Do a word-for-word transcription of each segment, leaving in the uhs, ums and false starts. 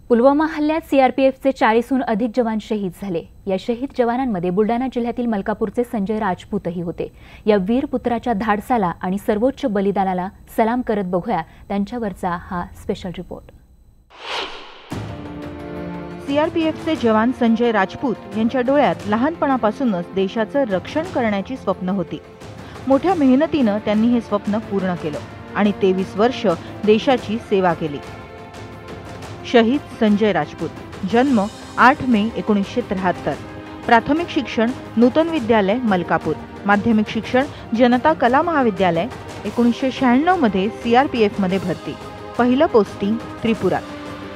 पुलवामा हल्ल्यात सीआरपीएफचे चाळीसहून अधिक जवान शहीद झाले। या शहीद जवानांमध्ये बुलढाणा जिल्ह्यातील मलकापूरचे संजय राजपूतही होते। या वीर पुत्राच्या धाडसाला आणि सर्वोच्च बलिदानाला सलाम करत बघूया त्यांच्यावरचा हा स्पेशल रिपोर्ट। सीआरपीएफचे जवान संजय राजपूत यांच्या डोळ्यात लहानपणापासूनच देशाचं रक्षण करण्याची स्वप्न होती। मोठ्या मेहनतीने त्यांनी हे स्वप्न पूर्ण केलं आणि तेवीस वर्ष देशाची सेवा केली। शहीद संजय राजपूत, जन्म आठ मे एकोणीसशे त्र्याहत्तर, प्राथमिक शिक्षण नूतन विद्यालय मलकापूर, माध्यमिक शिक्षण जनता कला महाविद्यालय, एकोणीसशे शहाण्णव मध्ये सीआरपीएफ मध्ये भरती, पहिलं पोस्टिंग त्रिपुरात।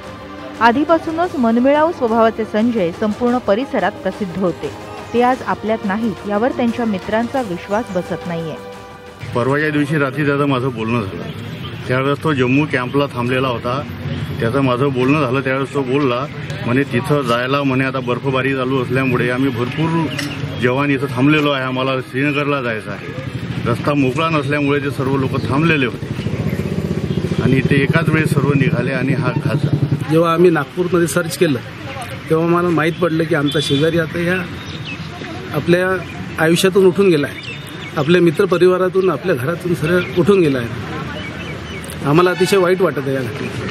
आधीपासूनच मनमिळावू स्वभावाचे संजय संपूर्ण परिसरात प्रसिद्ध होते। ते आज आपल्यात नाहीत यावर त्यांच्या मित्रांचा विश्वास बसत नाहीये। परवाच्या दिवशी रात्री त्याचं माझं बोलणं झालं। त्यावेळेस तो जम्मू कॅम्पला थांबलेला होता। त्याचं माझं बोलणं झालं त्यावेळेस तो बोलला म्हणे तिथं जायला म्हणे आता बर्फबारी चालू असल्यामुळे आम्ही भरपूर जवान इथं थांबलेलो आहे, आम्हाला श्रीनगरला जायचं आहे। रस्ता मोकळा नसल्यामुळे ते सर्व लोक थांबलेले होते आणि ते एकाच वेळेस सर्व निघाले आणि हा घात झाला। जेव्हा आम्ही नागपूरमध्ये सर्च केलं तेव्हा मला माहीत पडलं की आमचा शेजारी आता ह्या आपल्या आयुष्यातून उठून गेला आहे, आपल्या मित्रपरिवारातून आपल्या घरातून सरळ उठून गेला आहे। आम्हाला अतिशय वाईट वाटत आहे या घटनेत।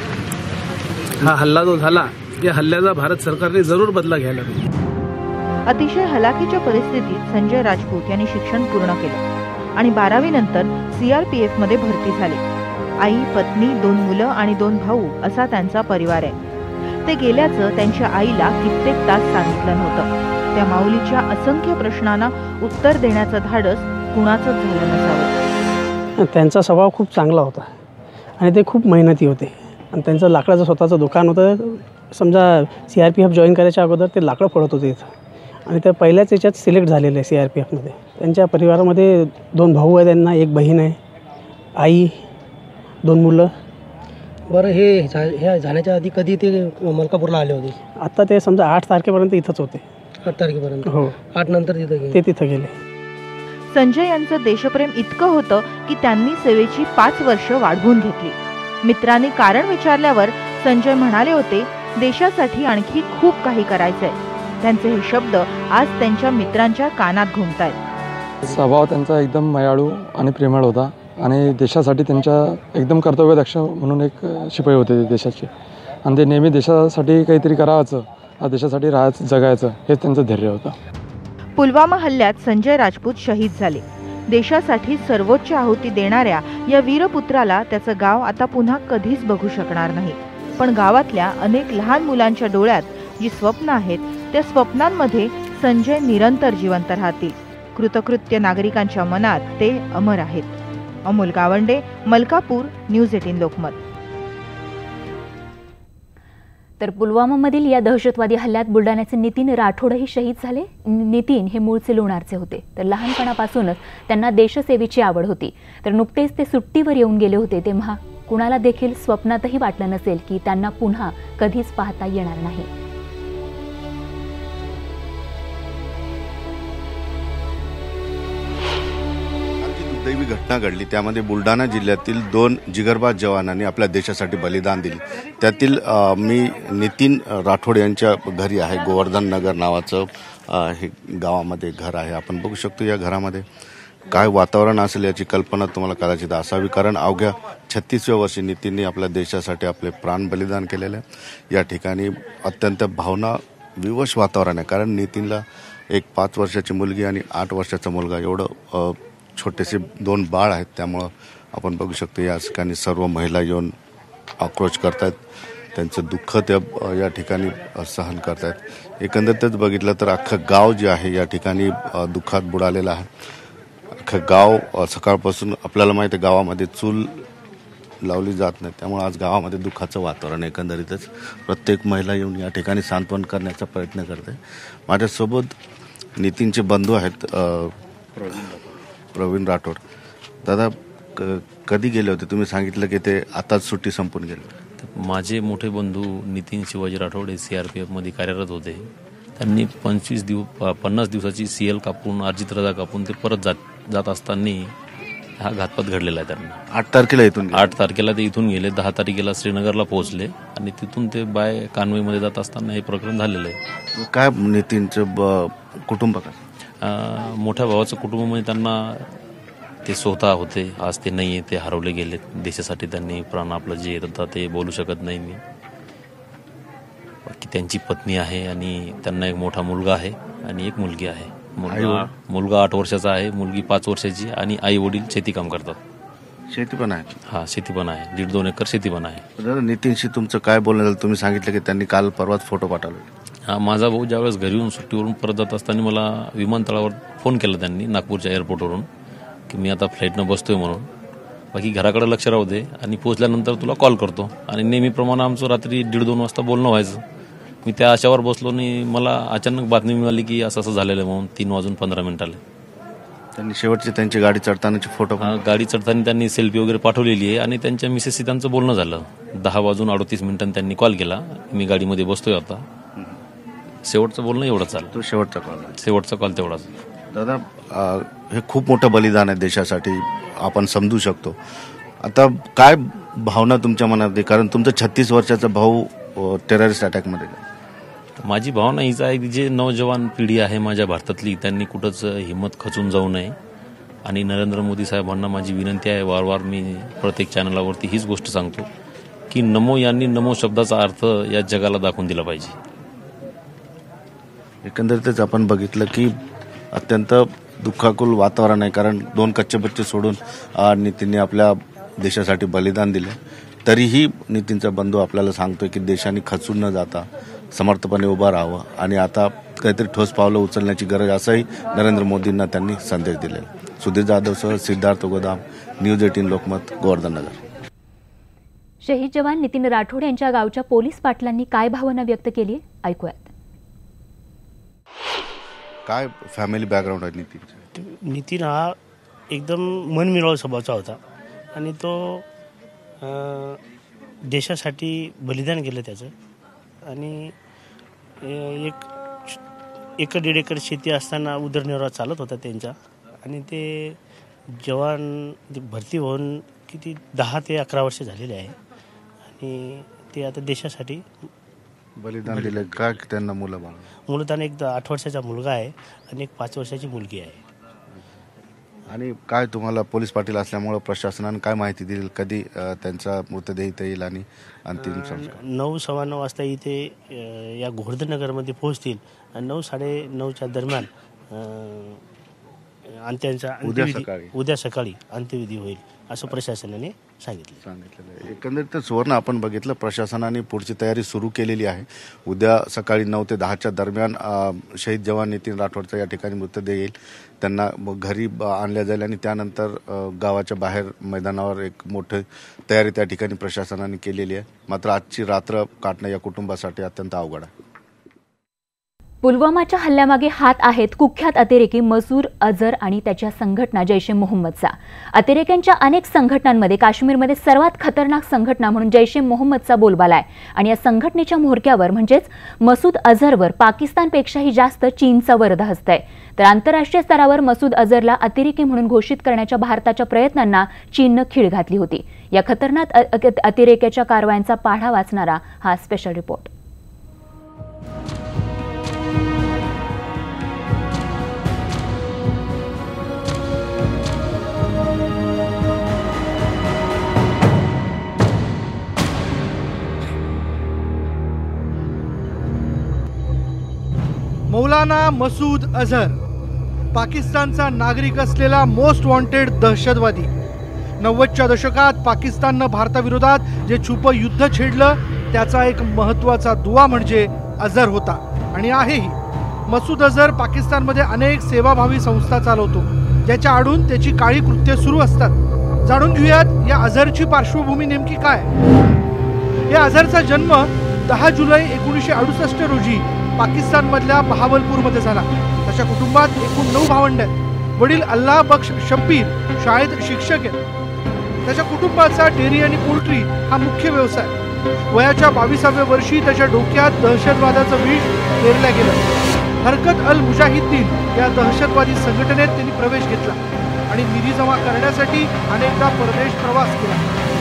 हा हल्ला जो झाला या हल्ल्याचा भारत सरकारने जरूर बदला घ्यायला पाहिजे। अतिशय हलाखीच्या परिस्थितीत संजय राजपूत यांनी शिक्षण पूर्ण केलं आणि बारावी नंतर सीआरपीएफ मध्ये भरती झाले। आई, पत्नी, दोन मुलं आणि दोन भाऊ असा त्यांचा परिवार आहे। ते गेल्याचं त्यांच्या आईला कित्येक तास सांगितलं नव्हतं। त्या माऊलीच्या असंख्य प्रश्नांना उत्तर देण्याचं धाडस कुणाचंच झालं नसावं। त्यांचा स्वभाव खूप चांगला होता आणि ते खूप मेहनती होते आणि त्यांचं लाकडाचं स्वतःचं दुकान होतं। समजा C R P F join करायच्या अगोदर ते लाकडं पडत होते इथं आणि त्या पहिल्याच याच्यात सिलेक्ट झालेले आहे सी आर पी एफमध्ये। त्यांच्या परिवारामध्ये दोन भाऊ आहेत, त्यांना एक बहीण आहे, आई, दोन मुलं। बरं, हे ह्या जाण्याच्या आधी कधी ते मलकापूरला आले होते? आता ते समजा आठ तारखेपर्यंत इथंच होते। आठ तारखेपर्यंत? हो, आठ नंतर तिथं गेले? ते तिथं गेले। संजय यांचं देशप्रेम इतकं होतं की त्यांनी सेवेची पाच वर्ष वाढवून घेतली। मित्रांनी कारण विचारल्यावर संजय म्हणाले होते, देशासाठी आणखी खूप काही करायचंय। त्यांचे हे शब्द आज त्यांच्या मित्रांच्या कानात घुमतायत। स्वभाव त्यांचा एकदम मायाळू आणि प्रेमळ होता आणि देशासाठी त्यांच्या एकदम कर्तव्यदक्ष म्हणून एक शिपाई होते देशाचे आणि ते नेहमी देशासाठी काहीतरी करायचं, देशासाठी राहायचं, जगायचं हे त्यांचं धैर्य होतं। पुलवामा हल्ल्यात संजय राजपूत शहीद झाले। देशासाठी सर्वोच्च आहुती देणाऱ्या या वीरपुत्राला त्याचं गाव आता पुन्हा कधीच बघू शकणार नाही। पण गावातल्या अनेक लहान मुलांच्या डोळ्यात जी स्वप्न आहेत त्या स्वप्नांमध्ये संजय निरंतर जिवंत राहतील। कृतकृत्य नागरिकांच्या मनात ते अमर आहेत। Amol Gawande, Malkapur, news eighteen Lokmat. तर पुलवामामधील या दहशतवादी हल्ल्यात बुलढाण्याचे नितीन राठोडही शहीद झाले। नितीन हे मूळचे लोणारचे होते, तर लहानपणापासूनच त्यांना देशसेवेची आवड होती। तर नुकतेच ते सुट्टीवर येऊन गेले होते तेव्हा कुणाला देखील स्वप्नातही वाटलं नसेल की त्यांना पुन्हा कधीच पाहता येणार नाही। दैवी घटना घडली, त्यामध्ये बुलढाणा जिल्ह्यातील दोन जिगरबाज जवानांनी आपल्या देशासाठी बलिदान दिले। त्यातील मी नितीन राठोड यांच्या घरी आहे। गोवर्धन नगर नावाचं हे गावामध्ये घर आहे। आपण बघू शकतो या घरामध्ये काय वातावरण असेल याची कल्पना तुम्हाला कदाचित असावी, कारण अवघ्या छत्तीसव्या वर्षी नितीनने आपल्या देशासाठी आपले प्राण बलिदान केलेले आहे। या ठिकाणी अत्यंत भावना विवश वातावरण आहे, कारण नितीनला एक पाच वर्षाची मुलगी आणि आठ वर्षाचा मुलगा एवढं छोटेसे दोन बाळ आहेत। त्यामुळं आपण बघू शकतो या ठिकाणी सर्व महिला येऊन आक्रोश करतायत, त्यांचं दुःख त्या या ठिकाणी सहन करतायत। एकंदरीतच बघितलं तर अख्खं गाव जे आहे या ठिकाणी दुःखात बुडालेलं आहे। अख्खं गाव सकाळपासून आपल्याला माहिती आहे गावामध्ये चूल लावली जात नाही, त्यामुळे आज गावामध्ये दुःखाचं वातावरण। एकंदरीतच प्रत्येक महिला येऊन या ठिकाणी सांत्वन करण्याचा प्रयत्न करते। माझ्यासोबत नितीनचे बंधू आहेत प्रवीण राठोड। दादा, कधी गेले होते? तुम्ही सांगितलं की ते आताच सुट्टी संपून गेले। माझे मोठे बंधू नितीन शिवाजी राठोड हे सीआरपीएफमध्ये कार्यरत होते। त्यांनी पंचवीस दिवस पन्नास दिवसाची सीएल कापून अर्जित रजा कापून ते परत जात जात असताना हा घातपात घडलेला आहे त्यांना. आठ तारखेला इथून गेले. आठ तारखेला ते इथून गेले, दहा तारखेला श्रीनगरला पोहोचले आणि तिथून ते बाय कानवेमध्ये जात असताना हे प्रकरण झालेलं आहे. काय नितीनचं ब- कुटुंब का अं, मोठ्या भावाचं कुटुंबामध्ये त्यांना ते स्वतः होते, आज ते नाही आहे, ते हरवले गेले. देशासाठी त्यांनी प्राण आपलं जे येत ते बोलू शकत नाही मी. बाकी त्यांची पत्नी आहे आणि त्यांना एक मोठा मुलगा आहे आणि एक मुलगी आहे. मुलगा मुलगा आठ वर्षाचा आहे, मुलगी पाच वर्षाची आणि आई वडील शेतीकाम करतात. शेती पण आहे. हा शेती पण आहे, दीड दोन एकर शेती पण आहे. दादा, नितीनशी तुमचं काय बोलणं झालं? तुम्ही सांगितलं की त्यांनी काल परवाच फोटो पाठवले. हा माझा भाऊ ज्यावेळेस घरी येऊन सुट्टीवरून परत जात असताना मला विमानतळावर फोन केला त्यांनी, नागपूरच्या एअरपोर्टवरून, की मी आता फ्लाईटनं बसतोय म्हणून. बाकी घराकडे लक्ष राहू दे आणि पोहोचल्यानंतर तुला कॉल करतो. आणि नेहमीप्रमाणे आमचं रात्री दीड दोन वाजता बोलणं व्हायचं. मी त्या आशावर बसलो आणि मला अचानक बातमी मिळाली की असं असं झालेलं आहे म्हणून. तीन वाजून पंधरा मिनिटाला त्यांनी शेवटची त्यांची गाडी चढतानाचे फोटो, गाडी चढताना त्यांनी सेल्फी वगैरे पाठवलेली आहे आणि त्यांच्या मिसेसशी त्यांचं बोलणं झालं. दहा वाजून अडतीस मिनिटांनी त्यांनी कॉल केला, मी गाडीमध्ये बसतोय आता. शेवटचं बोलणं एवढंच झालं. तो शेवटचा कॉल शेवटचा कॉल तेवढाच. दादा, हे खूप मोठं बलिदान आहे देशासाठी, आपण समजू शकतो. आता काय भावना तुमच्या मनात आहे? कारण तुमचा छत्तीस वर्षाचा भाऊ टेररिस्ट अटॅकमध्ये गेला. माझी भावना हीच आहे की जे नौजवान पिढी आहे माझ्या भारतातली, त्यांनी कुठंच हिंमत खचून जाऊ नये. आणि नरेंद्र मोदी साहेबांना माझी विनंती आहे, वारंवार मी प्रत्येक चॅनलावरती हीच गोष्ट सांगतो की नमो यांनी नमो शब्दाचा अर्थ या जगाला दाखवून दिला पाहिजे. एकंदरीतच आपण बघितलं की अत्यंत दुःखाकुल वातावरण आहे. कारण दोन कच्चे बच्चे सोडून नितीनने आपल्या देशासाठी बलिदान दिले. तरीही नितीनचा बंधू आपल्याला सांगतोय की देशाने खचून न जाता समर्थपणे उभं राहावं आणि आता काहीतरी ठोस पावलं उचलण्याची गरज, असंही नरेंद्र मोदींना त्यांनी संदेश दिले. सुधीर जाधवसह सिद्धार्थ गोदाम, न्यूज एटीन लोकमत, गोवर्धन नगर. शहीद जवान नितीन राठोड यांच्या गावच्या पोलीस पाटलांनी काय भावना व्यक्त केली ऐकूयात. काय फॅमिली बॅकग्राऊंड आहे नितीन? नितीन हा एकदम मनमिळावू स्वभावाचा होता आणि तो देशासाठी बलिदान केलं त्याचं. आणि एक एक दीड एकर शेती असताना उदरनिर्वाह चालत होता त्यांचा. आणि ते जवान भरती होऊन किती दहा ते अकरा वर्ष झालेले आहे आणि ते आता देशासाठी बलिदान दिलं. का त्यांना मुलं बाळ? मुलं त्यांना एक आठ वर्षाचा मुलगा आहे आणि एक पाच वर्षाची मुलगी आहे. आणि काय तुम्हाला पोलीस पाटील असल्यामुळे प्रशासनाने काय माहिती दिली? कधी त्यांचा मृतदेह इथे येईल आणि अंतिम संस्कार? नऊ सव्वा नऊ वाजता इथे या गोवर्धन नगरमध्ये पोहोचतील आणि नऊ साडे नऊच्या दरम्यान अंत्यांचा उद्या सकाळी उद्या सकाळी अंत्यविधी होईल असं प्रशासनाने सांगितलं सांगितलेलं आहे. एकंदरीत सुवर्ण आपण बघितलं, प्रशासनाने पुढची तयारी सुरू केलेली आहे. उद्या सकाळी नऊ ते दहाच्या दरम्यान शहीद जवान नितीन राठोडचा या ठिकाणी मृतदेह येईल. त्यांना घरी आणल्या जाईल आणि त्यानंतर गावाच्या बाहेर मैदानावर एक मोठी तयारी त्या ठिकाणी प्रशासनाने केलेली आहे. मात्र आजची रात्र काटणं या कुटुंबासाठी अत्यंत अवघड आहे. पुलवामाच्या हल्ल्यामागे हात आहेत कुख्यात अतिरेकी मसूद अझर आणि त्याच्या संघटना जैश ए मोहम्मदचा. अतिरेक्यांच्या अनेक संघटनांमध्ये काश्मीरमध्ये सर्वात खतरनाक संघटना म्हणून जैश ए मोहम्मदचा बोलबाला आहे. आणि या संघटनेच्या म्होरक्यावर म्हणजेच मसूद अझरवर पाकिस्तानपेक्षाही जास्त चीनचा वरदा हस्त आहे. तर आंतरराष्ट्रीय स्तरावर मसूद अझरला अतिरेकी म्हणून घोषित करण्याच्या भारताच्या प्रयत्नांना चीननं खीळ घातली होती. या खतरनाक अतिरेक्याच्या कारवायांचा पाढा वाचणारा हा स्पेशल रिपोर्ट. मौलाना मसूद अझर पाकिस्तानचा नागरिक असलेला मोस्ट वॉन्टेड दहशतवादी. नव्वदच्या दशकात पाकिस्ताननं भारताविरोधात जे छुपं युद्ध छेडलं त्याचा एक महत्त्वाचा दुवा म्हणजे अझर होता आणि आहेही. मसूद अझर पाकिस्तानमध्ये अनेक सेवाभावी संस्था चालवतो ज्याच्या आडून त्याची काळी कृत्य सुरू असतात. जाणून घेऊयात या अझरची पार्श्वभूमी नेमकी काय. या अझरचा जन्म दहा जुलै एकोणीसशे अडुसष्ट रोजी पाकिस्तानमधल्या बहावलपूरमध्ये झाला. त्याच्या कुटुंबात एकूण नऊ भावंड आहेत. वडील अल्लाह बख्श शब्बीर शाळेत शिक्षक आहेत. त्याच्या कुटुंबाचा डेअरी आणि पोल्ट्री हा मुख्य व्यवसाय. वयाच्या बावीसाव्या वर्षी त्याच्या डोक्यात दहशतवादाचं विष पेरलं गेलं. हरकत अल मुजाहिद्दीन या दहशतवादी संघटनेत त्यांनी प्रवेश घेतला. आणि निधी जमा करण्यासाठी अनेकदा परदेश प्रवास केला.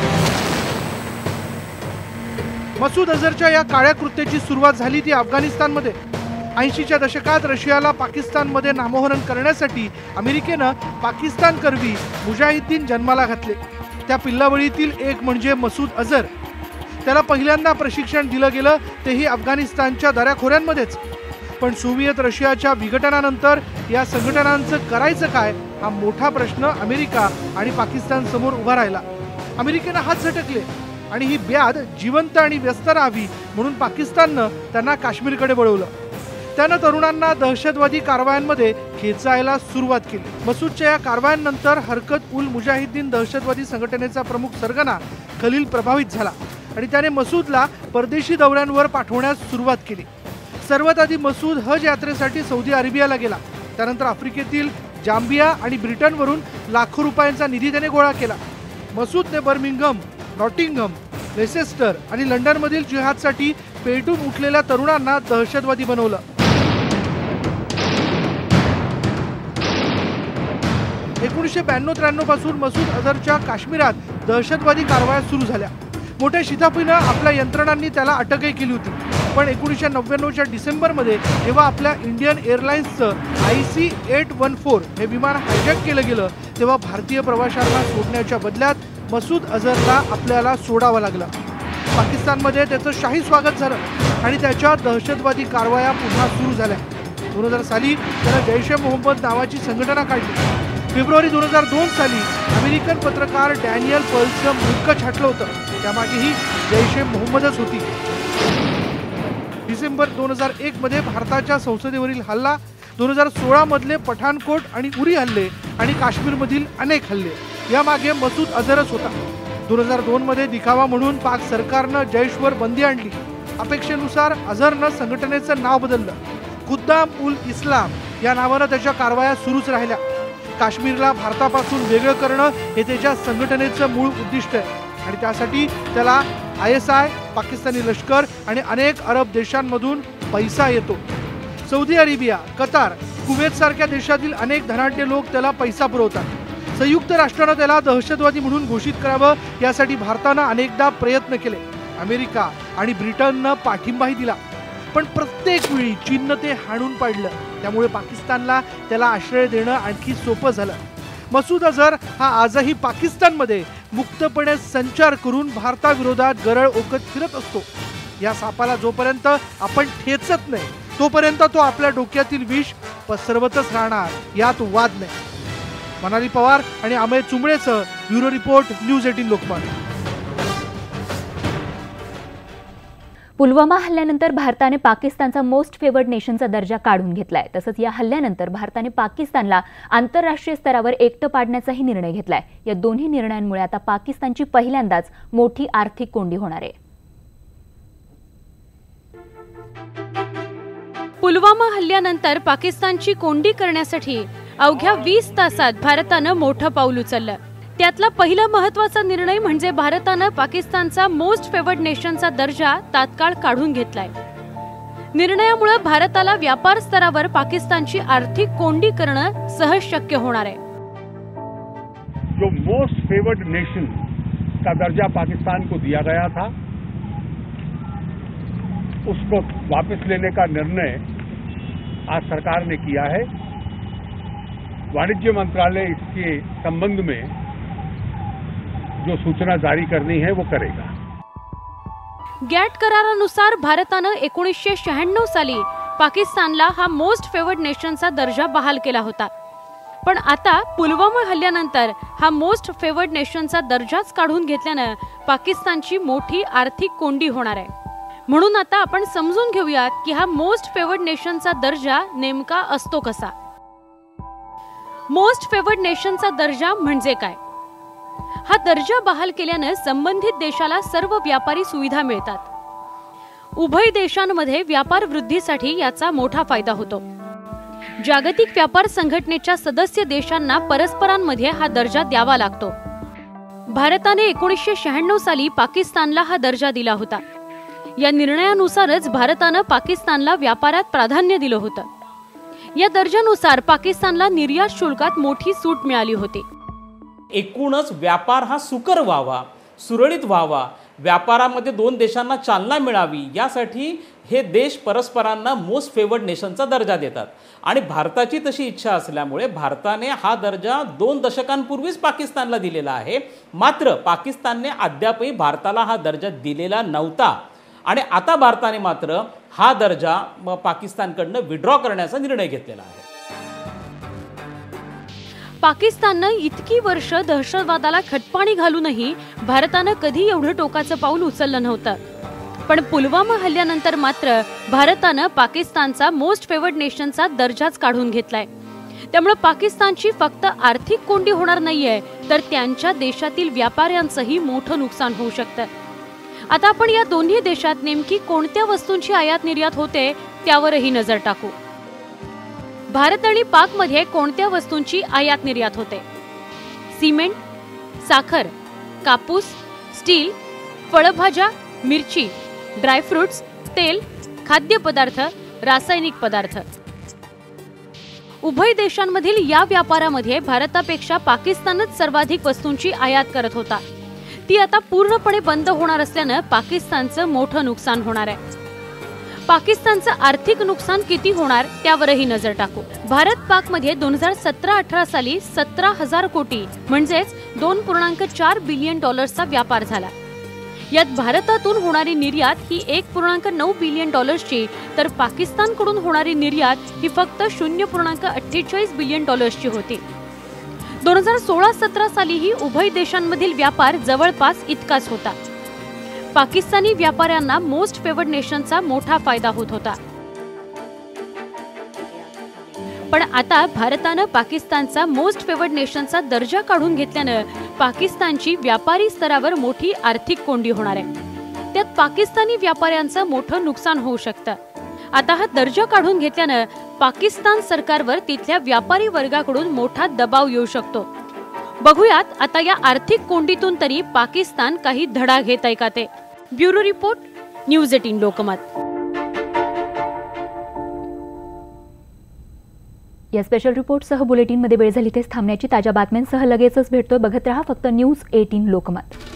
मसूद अझरच्या या काळ्या कृत्याची सुरुवात झाली ती अफगाणिस्तानमध्ये. ऐंशीच्या दशकात रशियाला पाकिस्तानमध्ये नामोहरण करण्यासाठी अमेरिकेनं पाकिस्तान करवी मुजाहिद्दीन जन्माला घातले. त्या पिल्लावळीतील एक म्हणजे मसूद अझर. त्याला पहिल्यांदा प्रशिक्षण दिलं गेलं तेही अफगाणिस्तानच्या दऱ्याखोऱ्यांमध्येच. पण सोव्हिएत रशियाच्या विघटनानंतर या संघटनांचं करायचं काय हा मोठा प्रश्न अमेरिका आणि पाकिस्तान समोर उभा राहिला. अमेरिकेनं हात झटकले आणि ही ब्याद जिवंत आणि व्यस्त राहावी म्हणून पाकिस्ताननं त्यांना काश्मीरकडे वळवलं. त्यानं तरुणांना दहशतवादी कारवायांमध्ये खेचायला सुरुवात केली. मसूदच्या या कारवायांनंतर हरकत उल मुजाहिद्दीन दहशतवादी संघटनेचा प्रमुख सरगना खलील प्रभावित झाला आणि त्याने मसूदला परदेशी दौऱ्यांवर पाठवण्यास सुरुवात केली. सर्वात आधी मसूद हज यात्रेसाठी सौदी अरेबियाला गेला. त्यानंतर आफ्रिकेतील जांबिया आणि ब्रिटनवरून लाखो रुपयांचा निधी त्याने गोळा केला. मसूदने बर्मिंगहम, नॉटिंगहम, लेसेस्टर आणि लंडनमधील जिहादसाठी पेटून उठलेल्या तरुणांना दहशतवादी बनवलं. एकोणीसशे ब्याण्णव त्र्याण्णव पासून मसूद अझरच्या काश्मीरात दहशतवादी कारवाया सुरू झाल्या. मोठ्या शिताफीनं आपल्या यंत्रणांनी त्याला अटकही केली होती. पण एकोणीसशे नव्याण्णवच्या डिसेंबरमध्ये जेव्हा आपल्या इंडियन एअरलाइन्सचं I C eight one four हे विमान हायजॅक केलं गेलं तेव्हा भारतीय प्रवाशांना सोडण्याच्या बदल्यात मसूद अझरला आपल्याला सोडावं लागलं. पाकिस्तानमध्ये त्याचं शाही स्वागत झालं आणि त्याच्या दहशतवादी कारवाया पुन्हा सुरू झाल्या. दोन हजार साली त्यानं जैश ए मोहम्मद नावाची संघटना काढली. फेब्रुवारी दोन हजार दोन साली अमेरिकन पत्रकार डॅनियल पर्लचं मुंडकं छाटलं होतं. त्यामागेही जैश ए मोहम्मदच होती. डिसेंबर दोन हजार एक मध्ये भारताच्या संसदेवरील हल्ला, दोन हजार सोळा मधले पठाणकोट आणि उरी हल्ले आणि काश्मीरमधील अनेक हल्ले यामागे मसूद अझरच होता. दोन हजार दोन मध्ये दिखावा म्हणून पाक सरकारनं जैशवर बंदी आणली. अपेक्षेनुसार अझरनं संघटनेचं नाव बदललं. खुद्दाम उल इस्लाम या नावानं त्याच्या कारवाया सुरूच राहिल्या. काश्मीरला भारतापासून वेगळं करणं हे त्याच्या संघटनेचं मूळ उद्दिष्ट आहे आणि त्यासाठी त्याला आय एस आय, पाकिस्तानी लष्कर आणि अनेक अरब देशांमधून पैसा येतो. सौदी अरेबिया, कतार, कुवेत सारख्या देशातील अनेक धनाढ्य लोक त्याला पैसा पुरवतात. संयुक्त राष्ट्रानं त्याला दहशतवादी म्हणून घोषित करावं यासाठी भारतानं अनेकदा प्रयत्न केले. अमेरिका आणि ब्रिटननं पाठिंबाही दिला. पण प्रत्येक वेळी चीननं ते हाणून पाडलं. त्यामुळे पाकिस्तानला त्याला आश्रय देणं आणखी सोपं झालं. मसूद अझर हा आजही पाकिस्तानमध्ये मुक्तपणे संचार करून भारताविरोधात गरळ ओकत फिरत असतो. या सापाला जोपर्यंत आपण ठेचत नाही तोपर्यंत तो आपल्या डोक्यातील विष पसरवतच राहणार, यात वाद नाही. मनाली पवार आणि अमय चुंबळेचं bureau report, news eighteen Lokmat. Pulwama हल्ल्यानंतर भारताने पाकिस्तानचा मोस्ट फेवर्ड नेशनचा दर्जा काढून घेतलाय. तसंच या हल्ल्यानंतर भारताने पाकिस्तानला आंतरराष्ट्रीय स्तरावर एकटं पाडण्याचाही निर्णय घेतलाय. या दोन्ही निर्णयांमुळे आता पाकिस्तानची पहिल्यांदाच मोठी आर्थिक कोंडी होणार आहे. पुलवामा हल्ल्यानंतर पाकिस्तानची कोंडी करण्यासाठी अवघ्या वीस तासात भारतानं मोठं पाऊल उचललं. त्यातला पहिला महत्त्वाचा निर्णय म्हणजे भारतानं पाकिस्तानचा मोस्ट फेवर्ड नेशनचा दर्जा तात्काळ काढून घेतलाय. निर्णयामुळे भारताला व्यापार स्तरावर पाकिस्तानची आर्थिक कोंडी करणं सहज शक्य होणार आहे. जो मोस्ट फेवर्ड नेशन का दर्जा पाकिस्तान को दिया गया था उसको वापस लेने का निर्णय आज सरकार ने किया है. वाणिज्य मंत्रालय इसके संबंध में जो सूचना जारी करनी है वो करेगा. गॅट करारानुसार भारतानं एकोणीसशे शहाण्णव साली पाकिस्तानला हा मोस्ट फेवर्ड नेशनचा दर्जा बहाल केला होता. पण आता पुलवामा हल्ल्यानंतर हा मोस्ट फेवर्ड नेशनचा दर्जाच काढून घेतल्यानं पाकिस्तानची मोठी आर्थिक कोंडी होणार आहे. म्हणून आता आपण समजून घेऊयात की हा मोस्ट फेवर्ड नेशनचा दर्जा नेमका असतो कसा. मोस्ट फेवर्ड नेशनचा दर्जा म्हणजे काय? हा दर्जा बहाल केल्याने संबंधित देशाला सर्व व्यापारी सुविधा मिळतात. उभय देशांमध्ये व्यापार वृद्धीसाठी याचा मोठा फायदा होतो. जागतिक व्यापार संघटनेच्या सदस्य देशांना परस्परांमध्ये हा दर्जा द्यावा लागतो. भारताने एकोणीसशे शहाण्णव साली पाकिस्तानला हा दर्जा दिला होता. या निर्णयानुसारच भारतानं पाकिस्तानला व्यापारात प्राधान्य दिलं होतं. या दर्जानुसार पाकिस्तानला निर्यात शुल्कात मोठी सूट मिळाली होती. एकूणच व्यापार हा सुकर व्हावा, सुरळीत व्हावा, व्यापारामध्ये दोन देशांना चालना मिळावी, यासाठी हे देश परस्परांना मोस्ट फेवर्ड नेशनचा दर्जा देतात. आणि भारताची तशी इच्छा असल्यामुळे भारताने हा दर्जा दोन दशकांपूर्वीच पाकिस्तानला दिलेला आहे. मात्र पाकिस्तानने अद्यापही भारताला हा दर्जा दिलेला नव्हता आणि आता भारताने मात्र हा दर्जा पाकिस्तानकडनं विड्रॉ करण्याचा निर्णय घेतलेला आहे. पाकिस्ताननं इतकी वर्ष दहशतवादाला खतपाणी घालूनही भारतानं कधी एवढं टोकाचं पाऊल उचललं नव्हतं. पण पुलवामा हल्ल्यानंतर मात्र भारतानं पाकिस्तानचा मोस्ट फेवर्ड नेशनचा दर्जाच काढून घेतलाय. त्यामुळे पाकिस्तानची फक्त आर्थिक कोंडी होणार नाहीये, तर त्यांच्या देशातील व्यापाऱ्यांचंही मोठं नुकसान होऊ शकतं. आता आपण या दोन्ही देशात नेमकी कोणत्या वस्तूंची आयात निर्यात होते त्यावरही नजर टाकू. भारत आणि पाकमध्ये कोणत्या वस्तूंची आयात निर्यात होते? सिमेंट, साखर, कापूस, स्टील, फळभाज्या, मिरची, ड्रायफ्रुट्स, तेल, खाद्यपदार्थ, रासायनिक पदार्थ. उभय देशांमधील या व्यापारामध्ये भारतापेक्षा पाकिस्तानच सर्वाधिक वस्तूंची आयात करत होता. ती आता पूर्णपणे बंद होणार असल्यानं पाकिस्तानचं मोठं नुकसान होणार आहे. पाकिस्तानचं आर्थिक नुकसान किती होणार त्यावरही नजर टाकू. भारत पाकमध्ये दोन हजार सतरा अठरा साली सतरा हजार कोटी म्हणजेच दोन पूर्णांक चार बिलियन डॉलर्सचा व्यापार झाला. यात भारतातून होणारी निर्यात ही एक पूर्णांक नऊ बिलियन डॉलर्सची, तर पाकिस्तानकडून होणारी निर्यात ही फक्त शून्य पूर्णांक अठ्ठेचाळीस बिलियन डॉलर्सची होती. दोन हजार सोळा सतरा सालीही उभय देशांमधील व्यापार जवळपास इतकाच होता. पाकिस्तानी व्यापाऱ्यांना मोस्ट फेवर्ड नेशनचा मोठा फायदा होत होता. पण आता भारतानं पाकिस्तानचा मोस्ट फेवर्ड नेशनचा दर्जा काढून घेतल्यानं पाकिस्तानची व्यापारी स्तरावर मोठी आर्थिक कोंडी होणार आहे. त्यात पाकिस्तानी व्यापाऱ्यांचं मोठं नुकसान होऊ शकतं. आता हा दर्जा काढून घेतल्यानं पाकिस्तान सरकारवर तिथल्या व्यापारी वर्गाकडून मोठा दबाव येऊ शकतो. बघूयात आता या आर्थिक कोंडीतून तरी पाकिस्तान काही धडा घेत आहे का ते. Bureau report, news eighteen Lokmat. या स्पेशल रिपोर्टसह बुलेटिनमध्ये वेळ झाली तेच थांबण्याची. ताज्या बातम्यांसह लगेचच भेटतोय. बघत रहा फक्त न्यूज एटीन लोकमत.